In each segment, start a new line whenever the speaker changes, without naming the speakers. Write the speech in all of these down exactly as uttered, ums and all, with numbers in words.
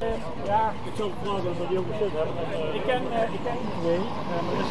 Ja, ik zal het vragen of die ook gezet hebben. Ik ken, uh, ik ken die twee. Uh, maar is...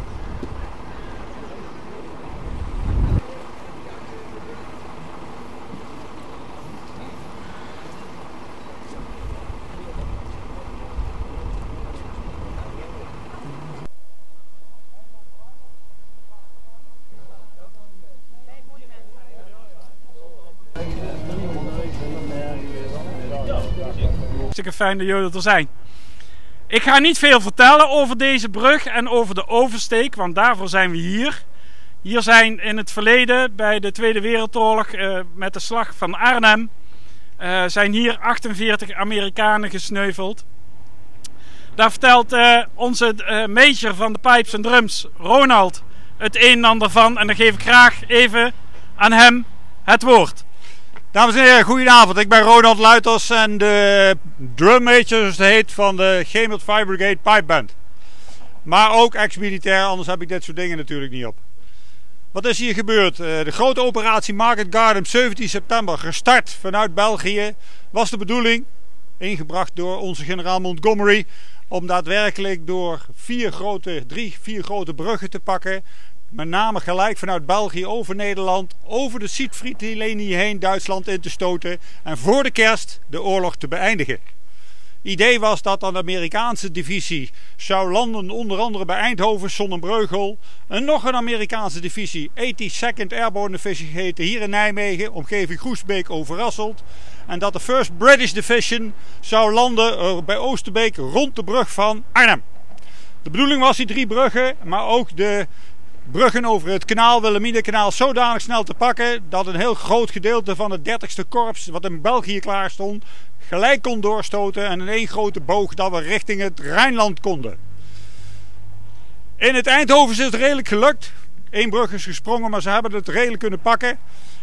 Hartstikke fijn dat jullie er zijn. Ik ga niet veel vertellen over deze brug en over de oversteek, want daarvoor zijn we hier. Hier zijn in het verleden, bij de Tweede Wereldoorlog, uh, met de slag van Arnhem, uh, zijn hier achtenveertig Amerikanen gesneuveld. Daar vertelt uh, onze uh, major van de pipes en drums, Ronald, het een en ander van. En dan geef ik graag even aan hem het woord.
Dames en heren, goedenavond. Ik ben Ronald Luiters en de drum major, zoals het heet, van de Gemert Fire Brigade Pipe Band. Maar ook ex-militair, anders heb ik dit soort dingen natuurlijk niet op. Wat is hier gebeurd? De grote operatie Market Garden, zeventien september, gestart vanuit België, was de bedoeling, ingebracht door onze generaal Montgomery, om daadwerkelijk door vier grote, drie, vier grote bruggen te pakken. Met name gelijk vanuit België over Nederland, over de Siegfriedlinie heen Duitsland in te stoten en voor de kerst de oorlog te beëindigen. Idee was dat dan de Amerikaanse divisie zou landen onder andere bij Eindhoven, Sonnenbreugel. En nog een Amerikaanse divisie, eighty-second Airborne Division heette, hier in Nijmegen, omgeving Groesbeek, Overasselt. En dat de first British Division zou landen bij Oosterbeek rond de brug van Arnhem. De bedoeling was die drie bruggen, maar ook de bruggen over het kanaal, Wilhelminakanaal, zodanig snel te pakken dat een heel groot gedeelte van het dertigste korps, wat in België klaar stond, gelijk kon doorstoten en in één grote boog dat we richting het Rijnland konden. In het Eindhoven is het redelijk gelukt. Eén brug is gesprongen, maar ze hebben het redelijk kunnen pakken.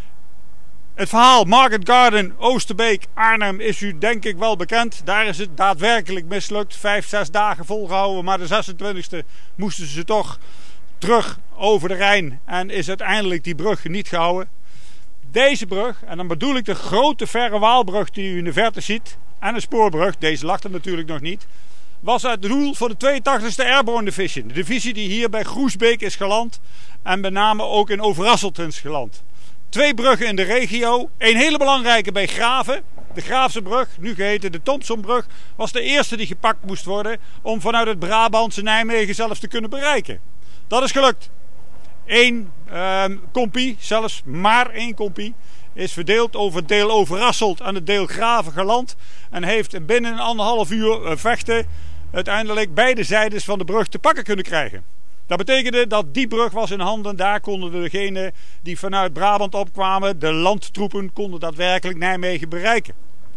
Het verhaal Market Garden, Oosterbeek, Arnhem is u denk ik wel bekend. Daar is het daadwerkelijk mislukt. Vijf, zes dagen volgehouden, maar de zesentwintigste moesten ze toch terug over de Rijn en is uiteindelijk die brug niet gehouden. Deze brug, en dan bedoel ik de grote verre Waalbrug die u in de verte ziet, en een spoorbrug, deze lag er natuurlijk nog niet, was het doel voor de tweeëntachtigste Airborne Division. De divisie die hier bij Groesbeek is geland en met name ook in Overasselt is geland. Twee bruggen in de regio, een hele belangrijke bij Graven. De Graafse brug, nu geheten de Thompsonbrug, was de eerste die gepakt moest worden om vanuit het Brabantse Nijmegen zelfs te kunnen bereiken. Dat is gelukt. Eén uh, kompie, zelfs maar één kompie, is verdeeld over het deel Overasselt en het deel Graven geland. En heeft binnen een anderhalf uur uh, vechten uiteindelijk beide zijdes van de brug te pakken kunnen krijgen. Dat betekende dat die brug was in handen. Daar konden degenen die vanuit Brabant opkwamen, de landtroepen, konden daadwerkelijk Nijmegen bereiken.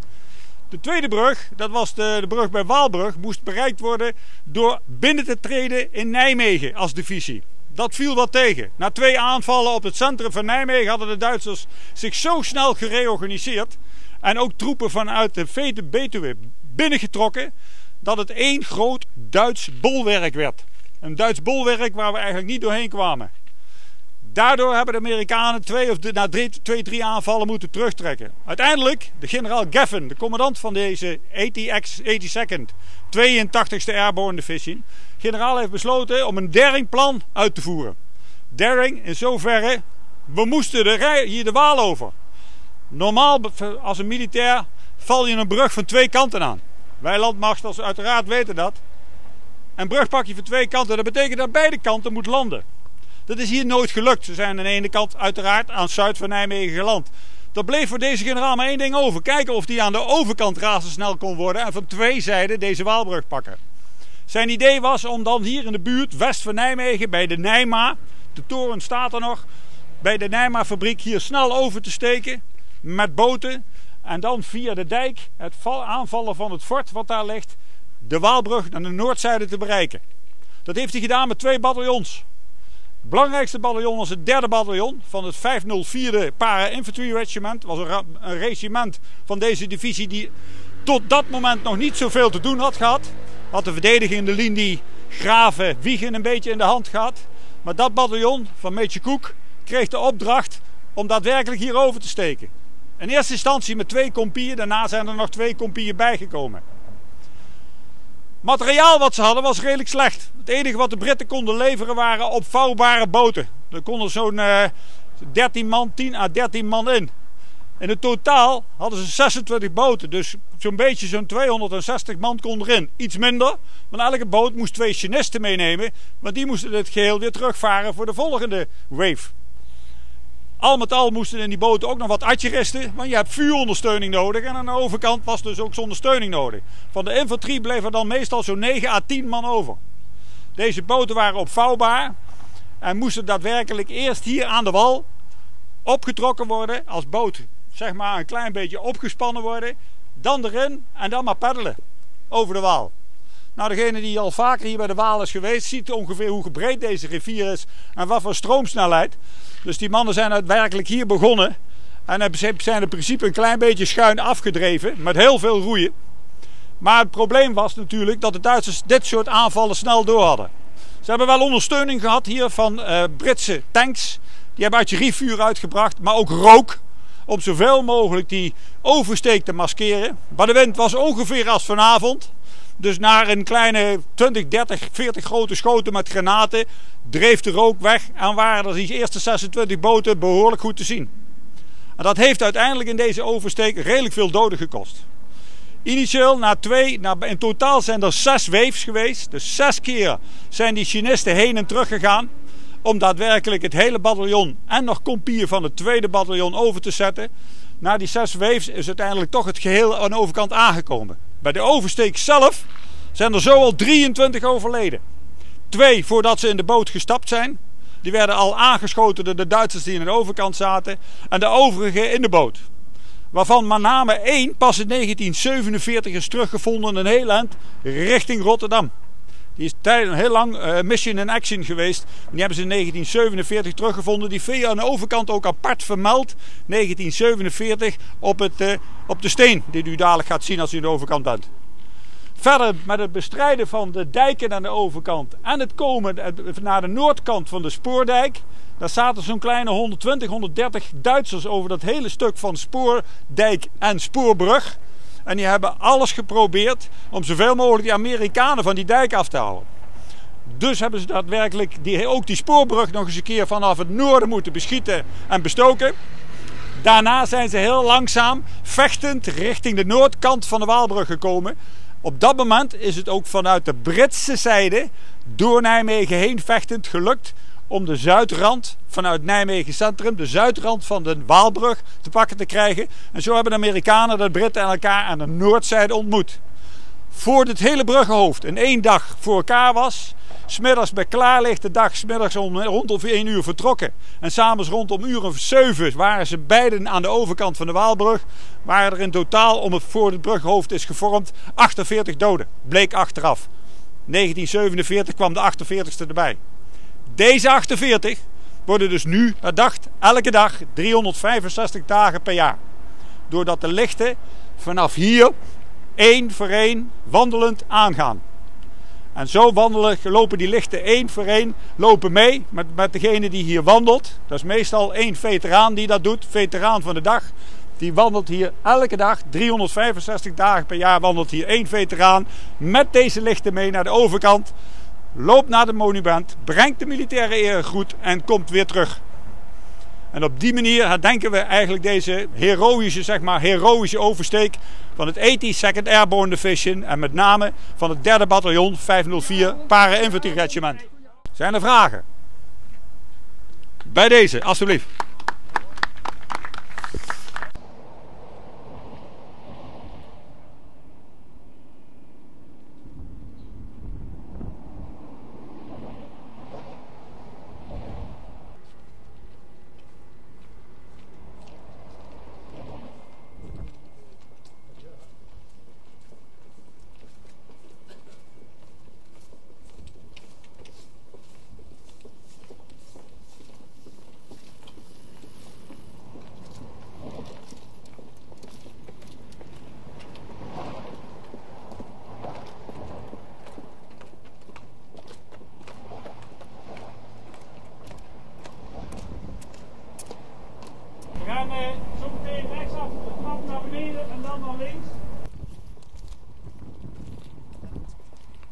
De tweede brug, dat was de, de brug bij Waalbrug, moest bereikt worden door binnen te treden in Nijmegen als divisie. Dat viel wat tegen. Na twee aanvallen op het centrum van Nijmegen hadden de Duitsers zich zo snel gereorganiseerd en ook troepen vanuit de Vete Betuwe binnengetrokken dat het één groot Duits bolwerk werd. Een Duits bolwerk waar we eigenlijk niet doorheen kwamen. Daardoor hebben de Amerikanen twee of de, na drie, twee, drie aanvallen moeten terugtrekken. Uiteindelijk, de generaal Geffen, de commandant van deze eighty-second, tweeëntachtigste Airborne Division, generaal heeft besloten om een daring-plan uit te voeren. Daring in zoverre, we moesten de rij, hier de Waal over. Normaal, als een militair, val je een brug van twee kanten aan. Wij landmachters uiteraard weten dat. Een brug pak je van twee kanten, dat betekent dat beide kanten moet landen. Dat is hier nooit gelukt. Ze zijn aan de ene kant uiteraard aan het zuid van Nijmegen geland. Er bleef voor deze generaal maar één ding over. Kijken of hij aan de overkant razendsnel kon worden en van twee zijden deze Waalbrug pakken. Zijn idee was om dan hier in de buurt, west van Nijmegen, bij de Nijma, de toren staat er nog, bij de Nijma fabriek hier snel over te steken met boten. En dan via de dijk het aanvallen van het fort wat daar ligt, de Waalbrug naar de noordzijde te bereiken. Dat heeft hij gedaan met twee bataljons. Het belangrijkste bataljon was het derde bataljon van het vijfhonderdvierde Para-Infantry Regiment. Het was een, een regiment van deze divisie die tot dat moment nog niet zoveel te doen had gehad. Had de verdedigende linie Graven, Wiegen een beetje in de hand gehad. Maar dat bataljon van Major Cook kreeg de opdracht om daadwerkelijk hier over te steken. In eerste instantie met twee kompieën, daarna zijn er nog twee kompieën bijgekomen. Materiaal wat ze hadden was redelijk slecht. Het enige wat de Britten konden leveren waren opvouwbare boten. Er konden zo'n uh, dertien man, tien à dertien man in. In het totaal hadden ze zesentwintig boten, dus zo'n beetje zo'n tweehonderdzestig man kon erin. Iets minder, want elke boot moest twee machinisten meenemen, want die moesten het geheel weer terugvaren voor de volgende wave. Al met al moesten in die boten ook nog wat adjuristen, want je hebt vuurondersteuning nodig en aan de overkant was dus ook ondersteuning nodig. Van de infanterie bleef er dan meestal zo'n negen à tien man over. Deze boten waren opvouwbaar en moesten daadwerkelijk eerst hier aan de wal opgetrokken worden als boot. Zeg maar een klein beetje opgespannen worden, dan erin en dan maar peddelen over de Waal. Nou, degene die al vaker hier bij de Waal is geweest, ziet ongeveer hoe breed deze rivier is en wat voor stroomsnelheid. Dus die mannen zijn daadwerkelijk hier begonnen en zijn in principe een klein beetje schuin afgedreven met heel veel roeien. Maar het probleem was natuurlijk dat de Duitsers dit soort aanvallen snel door hadden. Ze hebben wel ondersteuning gehad hier van uh, Britse tanks. Die hebben artillerievuur uitgebracht, maar ook rook. Om zoveel mogelijk die oversteek te maskeren. Maar de wind was ongeveer als vanavond. Dus na een kleine twintig, dertig, veertig grote schoten met granaten dreef de rook weg. En waren er die eerste zesentwintig boten behoorlijk goed te zien. En dat heeft uiteindelijk in deze oversteek redelijk veel doden gekost. Initieel, na twee, na, in totaal zijn er zes waves geweest. Dus zes keer zijn die Chinisten heen en terug gegaan. Om daadwerkelijk het hele bataljon en nog kompier van het tweede bataljon over te zetten. Na die zes waves is uiteindelijk toch het geheel aan de overkant aangekomen. Bij de oversteek zelf zijn er zo al drieëntwintig overleden. Twee voordat ze in de boot gestapt zijn. Die werden al aangeschoten door de Duitsers die aan de overkant zaten. En de overigen in de boot. Waarvan met name één pas in negentien zevenenveertig is teruggevonden een heel eind richting Rotterdam. Die is tijdens heel lang uh, mission in action geweest. Die hebben ze in negentien zevenenveertig teruggevonden. Die via aan de overkant ook apart vermeld. negentien zevenenveertig op, het, uh, op de steen die u dadelijk gaat zien als u aan de overkant bent. Verder met het bestrijden van de dijken aan de overkant. En het komen naar de noordkant van de spoordijk. Daar zaten zo'n kleine honderdtwintig, honderddertig Duitsers over dat hele stuk van spoordijk en spoorbrug. En die hebben alles geprobeerd om zoveel mogelijk die Amerikanen van die dijk af te houden. Dus hebben ze daadwerkelijk die, ook die spoorbrug nog eens een keer vanaf het noorden moeten beschieten en bestoken. Daarna zijn ze heel langzaam vechtend richting de noordkant van de Waalbrug gekomen. Op dat moment is het ook vanuit de Britse zijde door Nijmegen heen vechtend gelukt om de zuidrand vanuit Nijmegen Centrum, de zuidrand van de Waalbrug te pakken te krijgen. En zo hebben de Amerikanen de Britten en elkaar aan de noordzijde ontmoet. Voordat het hele bruggenhoofd in één dag voor elkaar was, 's middags bij klaarlichte dag, 's middags om, rondom één uur vertrokken. En s'avonds rondom uur of zeven waren ze beiden aan de overkant van de Waalbrug. Waren er in totaal, om het voor het bruggenhoofd is gevormd, achtenveertig doden. Bleek achteraf. negentien zevenenveertig kwam de achtenveertigste erbij. Deze achtenveertig worden dus nu herdacht elke dag driehonderdvijfenzestig dagen per jaar. Doordat de lichten vanaf hier één voor één wandelend aangaan. En zo wandelen, lopen die lichten één voor één, lopen mee met, met degene die hier wandelt. Dat is meestal één veteraan die dat doet, veteraan van de dag. Die wandelt hier elke dag, driehonderdvijfenzestig dagen per jaar wandelt hier één veteraan met deze lichten mee naar de overkant. Loopt naar het monument, brengt de militaire eregroet en komt weer terug. En op die manier herdenken we eigenlijk deze heroïsche, zeg maar, heroïsche oversteek van het eenentachtigste Airborne Division en met name van het derde bataljon vijfhonderdvier Para-Infanterie Regiment. Zijn er vragen? Bij deze, alstublieft.
We gaan uh, zo meteen rechtsaf de trap naar beneden en dan naar links.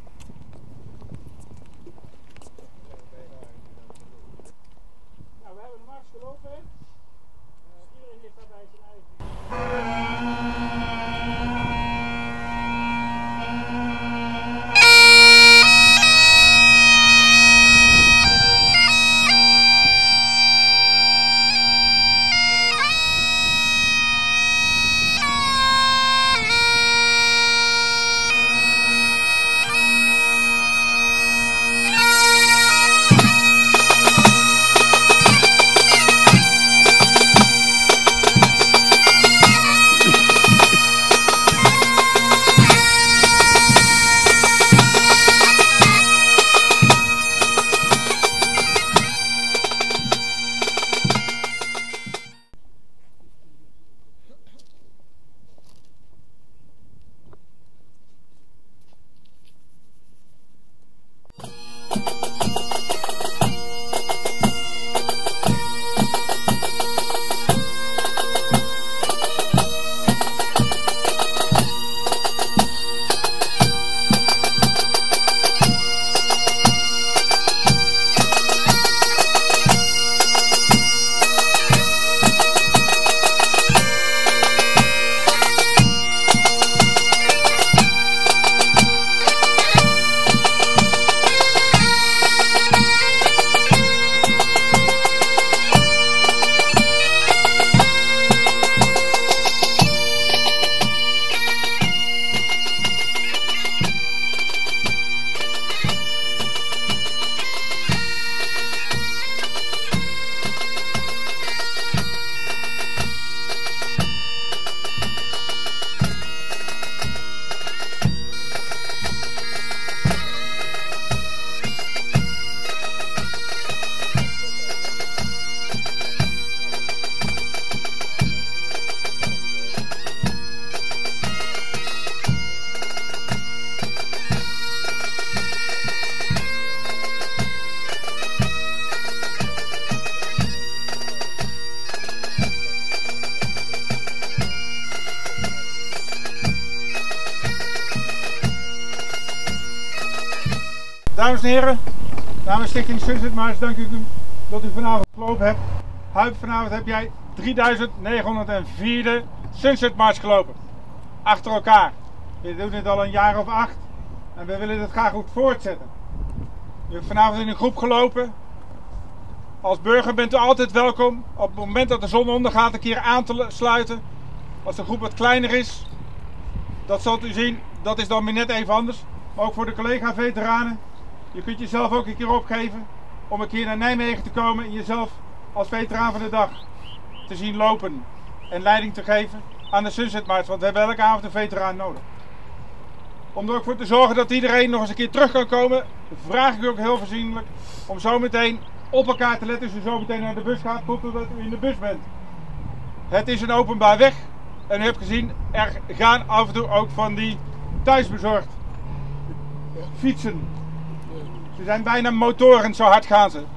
Dames en heren, namens Stichting Sunset March dank ik u dat u vanavond gelopen hebt. Huip, vanavond heb jij drieduizend negenhonderdvier Sunset March gelopen. Achter elkaar. We doen dit al een jaar of acht en we willen dit graag goed voortzetten. U hebt vanavond in een groep gelopen. Als burger bent u altijd welkom op het moment dat de zon ondergaat een keer aan te sluiten. Als de groep wat kleiner is, dat zult u zien, dat is dan weer net even anders. Maar ook voor de collega-veteranen, je kunt jezelf ook een keer opgeven om een keer naar Nijmegen te komen en jezelf als veteraan van de dag te zien lopen en leiding te geven aan de Sunset March, want we hebben elke avond een veteraan nodig. Om er ook voor te zorgen dat iedereen nog eens een keer terug kan komen, vraag ik u ook heel voorzienlijk om zo meteen op elkaar te letten als u zo meteen naar de bus gaat, totdat u in de bus bent. Het is een openbaar weg en u hebt gezien, er gaan af en toe ook van die thuisbezorgd fietsen. Ze zijn bijna motoren, zo hard gaan ze.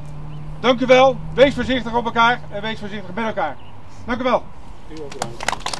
Dank u wel, wees voorzichtig op elkaar en wees voorzichtig met elkaar. Dank u wel.